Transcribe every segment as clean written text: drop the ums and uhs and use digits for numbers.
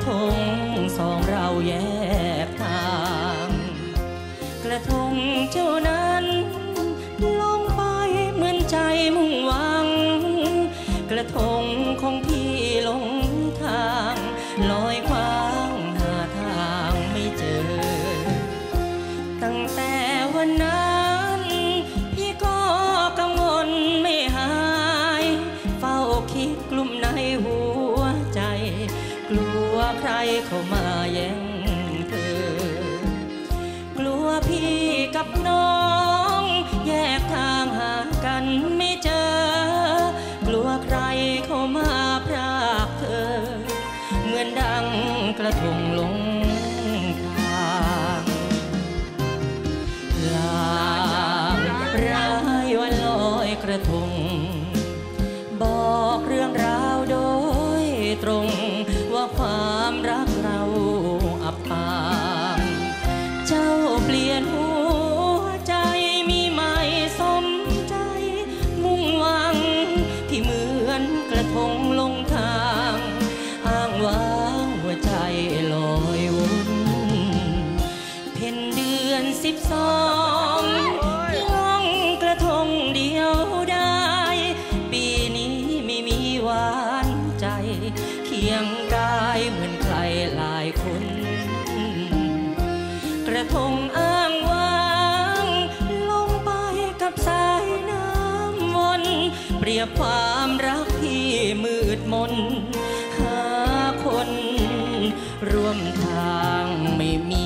ทงสองเราแยกทางกระทงเจ้านั้นลงไปเหมือนใจมุ่งหวังกระทงของพี่ลงทางลอยคว้างหาทางไม่เจอตั้งแต่วันนั้นพี่ก็กังวลไม่หายเฝ้าคิดกลุ่มในหัวใจกลัวใครเข้ามาแย่งเธอกลัวพี่กับน้องแยกทางหากันไม่เจอกลัวใครเข้ามาพรากเธอเหมือนดังกระทงลงทางลางร้ายวันลอยกระทงบอกเรื่องราวโดยตรงว่าความรักเราอับปางเจ้าเปลี่ยนหัวใจมีไม่สมใจมุ่งหวังที่เหมือนกระทงลงทางอ้างว้างหัวใจลอยวนเพ็ญเดือน12ล่องกระทงเดียวได้ปีนี้ไม่มีหวานใจเคียงกายเหมือนใครหลายคนกระทงอ้างว้างลงไปกับสายน้ำวนเปรียบความรักที่มืดมนหาคนร่วมทางไม่มี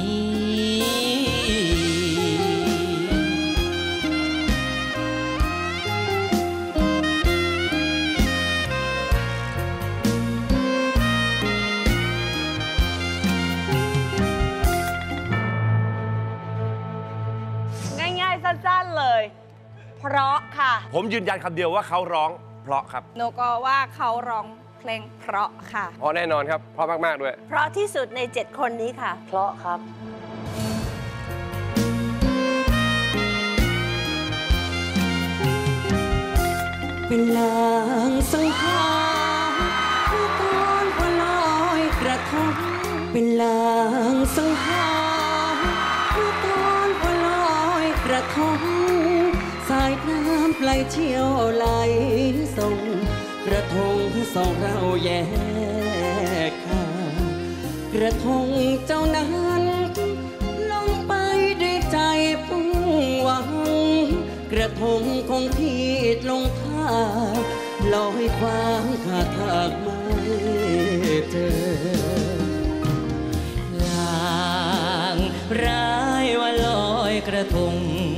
ง่ายๆสั้นๆเลยเพราะค่ะผมยืนยันคำเดียวว่าเขาร้องเพราะครับหนูก็ว่าเขาร้องเพลงเพราะค่ะเพราะแน่นอนครับเพราะมากๆด้วยเพราะที่สุดใน7คนนี้ค่ะเพราะครับเป็นลางสังหารเมื่อตอนวันลอยกระทงเป็นลางสังหารเมื่อตอนวันลอยกระทงสายน้ำไหลเชี่ยวไหลส่งกระทงสองเราแยกทางกระทงเจ้านั้นลงไปด้วยใจพุ่งหวังกระทงของพี่ลงท่าลอยคว้างขาดทางไม่เจอลางร้ายว่าลอยกระทง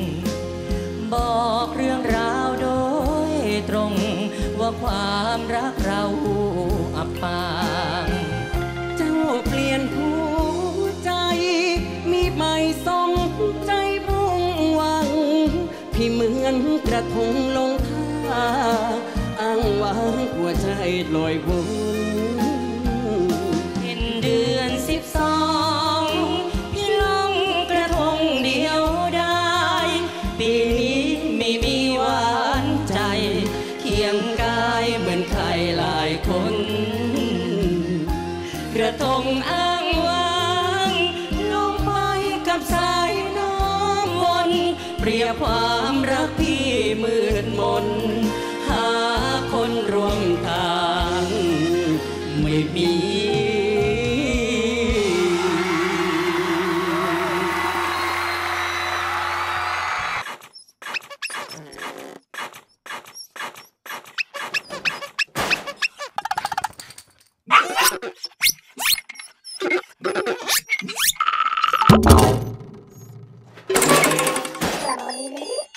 บอกเรื่องราวโดยตรงว่าความรักเราอับปางเจ้าเปลี่ยนหัวใจมีไม่สมใจมุ่งหวังพี่เหมือนกระทงลงท่าอ้างว้างหัวใจลอยวนเป็นเดือน12พี่ลงกระทงเดียวได้ปีนี้ไม่มีหวานใจเคียงกายเหมือนใครหลายคนกระทงอ้างว้างลงไปกับสายน้ำวนเปรียบความรักที่มืดมนหาคนร่วมทางไม่มี Thank you.